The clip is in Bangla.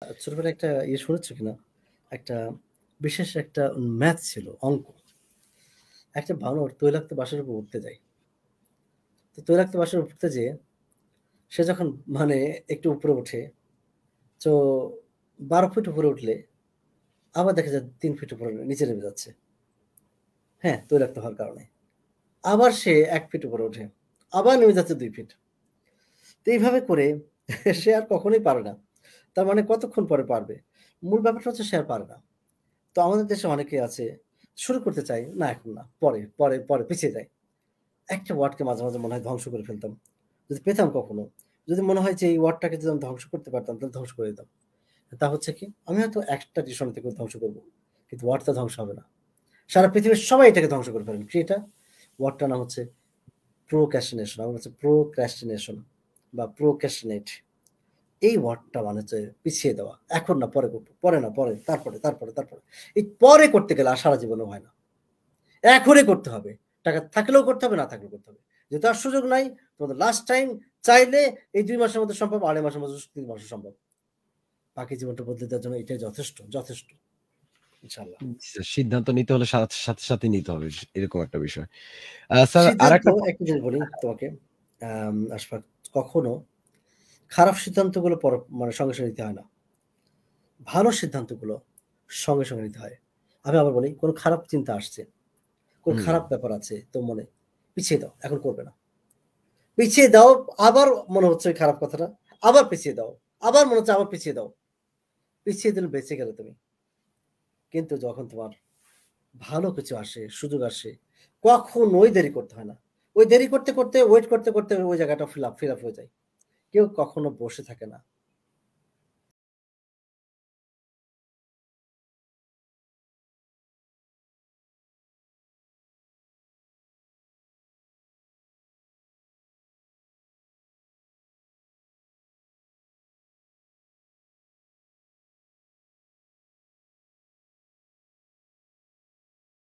ছোটবেলায় একটা শুনেছো কিনা? একটা বিশেষ একটা ম্যাথ ছিল, অঙ্ক। একটা বানর তৈলাক্ত বাঁশের উপর উঠতে যায়। তো তৈলাক্ত বাঁশের উপর উঠতে যেয়ে সে যখন মানে একটু উপরে ওঠে, তো ১২ ফিট উপরে উঠলে আবার দেখা যায় ৩ ফিট উপরে নিচে নেমে যাচ্ছে। হ্যাঁ, তৈলাক্ত হওয়ার কারণে। আবার সে ১ ফিট উপরে ওঠে। আবার নেমে যাচ্ছে ২ ফিট। তো এইভাবে করে সে আর কখনোই পারে না। তার মানে কতক্ষণ পরে পারবে? মূল ব্যাপারটা হচ্ছে সে আর পারে না। তো আমাদের দেশে অনেকেই আছে, শুরু করতে চায়, না এখন না, পরে পিছিয়ে যায়। একটা ওয়ার্ডকে মাঝে, মাঝে মনে হয় ধ্বংস করে ফেলতাম। যদি পেতাম কখনো, যদি মনে হয় যে এই ওয়ার্ডটাকে যদি আমি ধ্বংস করতে পারতাম তাহলে ধ্বংস করে দিতাম। তা হচ্ছে কি? আমি হয়তো একটা টিউশন থেকে ধ্বংস করব। কিন্তু ওয়ার্ডটা ধ্বংস হবে না। সারা পৃথিবীর সবাই এটাকে ধ্বংস করে ফেলেন। কি এটা? ওয়ার্ডটার নাম হচ্ছে procrastination। আমার হচ্ছে procrastination বা procrastinate। এই ওয়ার্ডটা মানে হচ্ছে পিছিয়ে দেওয়া। এখন না পরে করব। পরে না পরে, তারপরে। এই পরে করতে গেলে আর সারা জীবনেও হয় না। এখনই করতে হবে। টাকা থাকলেও করতে হবে, না থাকলেও করতে হবে। যেহেতু আর সুযোগ নাই, তোমাদের লাস্ট টাইম চাইলে এই ২ মাসের মধ্যে সম্ভব, ২.৫ মাসের মধ্যে ৩ মাসে সম্ভব। বাকি জীবনটা বদলে দেওয়ার জন্য এটাই যথেষ্ট। ইনশাআল্লাহ। সিদ্ধান্ত নিতে হলে সাথে নিতে হবে। এরকম একটা বিষয়। স্যার সিদ্ধান্ত আরেকটা একটা জিনিস বলি তোমাকে, আশফাক, কখনো খারাপ সিদ্ধান্তগুলো মানে সঙ্গে নিতে হয় না। ভালো সিদ্ধান্তগুলো সঙ্গে নিতে হয়। আমি আবার বলি, কোন খারাপ চিন্তা আসছে, কোন হুম, খারাপ ব্যাপার আছে তোর মনে, পিছিয়ে দাও। এখন করবে না। পিছিয়ে দাও, আবার মনে হচ্ছে ওই খারাপ কথাটা, আবার পিছিয়ে দাও। আবার মনে হচ্ছে আবার পিছিয়ে দাও। পিছিয়ে দিলে বেঁচে গেলে তুমি। কিন্তু যখন তোমার ভালো কিছু আসে, সুযোগ আসে, কখনোই দেরি করতে হয় না। ওই দেরি করতে, ওয়েট করতে ওই জায়গাটা ফিল আপ হয়ে যায়। কেউ কখনো বসে থাকে না।